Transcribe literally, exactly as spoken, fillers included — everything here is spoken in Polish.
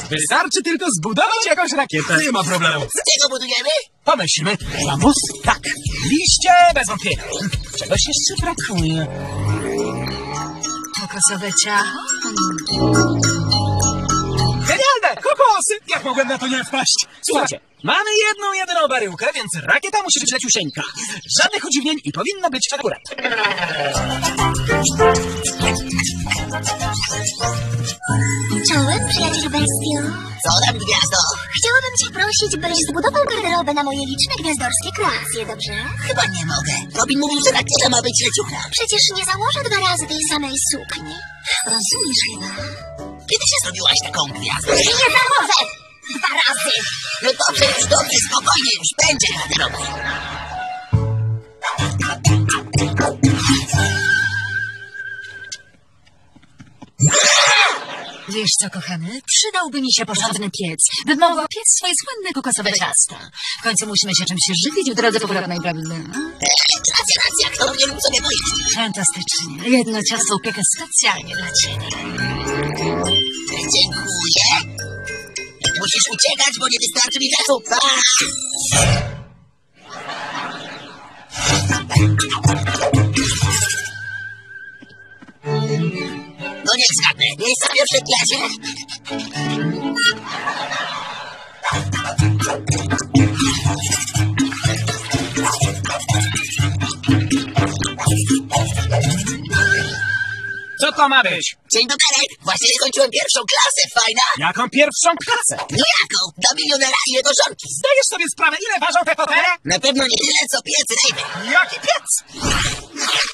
Wystarczy tylko zbudować jakąś rakietę. Nie ma problemu. Z czego budujemy? Pomyślmy. Bambus? Tak. Liście? Bez wątpienia. Czegoś jeszcze brakuje. Kokosowe ciacho? Genialne! Kokosy! Jak mogłem na to nie wpaść? Słuchajcie, mamy jedną, jedyną baryłkę, więc rakieta musi być leciusieńka. Żadnych udziwnień i powinno być akurat. Czołem, przyjacielu bestio. Co tam, gwiazdo? Chciałabym cię prosić, byś zbudował garderobę na moje liczne gwiazdorskie kreacje, dobrze? Chyba nie mogę. Robin mówił, że rakieta ma być leciucha. Przecież nie założę dwa razy tej samej sukni. Rozumiesz chyba? Kiedy się zrobiłaś taką gwiazdą? Nie założę! Dwa razy! No dobrze, już dobrze, spokojnie, już będzie garderoba. Wiesz co, kochany? Przydałby mi się porządny piec, bym mogła piec swoje słynne kokosowe ciasta. W końcu musimy się czymś żywić w drodze powrotnej, prawda? Racja, racja, kto nie lubi sobie pojeść? Fantastycznie. Jedno ciasto upiekę specjalnie dla ciebie. Dziękuję. Musisz uciekać, bo nie wystarczy mi czasu. Pa! No niech zgadnę. Miejsce pierwsze w klasie. Co to ma być? Dzień dobry. Właśnie skończyłem pierwszą klasę. Fajna? Jaką pierwszą klasę? No jaką? Do milionera i jego żonki. Zdajesz sobie sprawę, ile ważą te fotele? Na pewno nie tyle, co piec ryby. Jaki piec?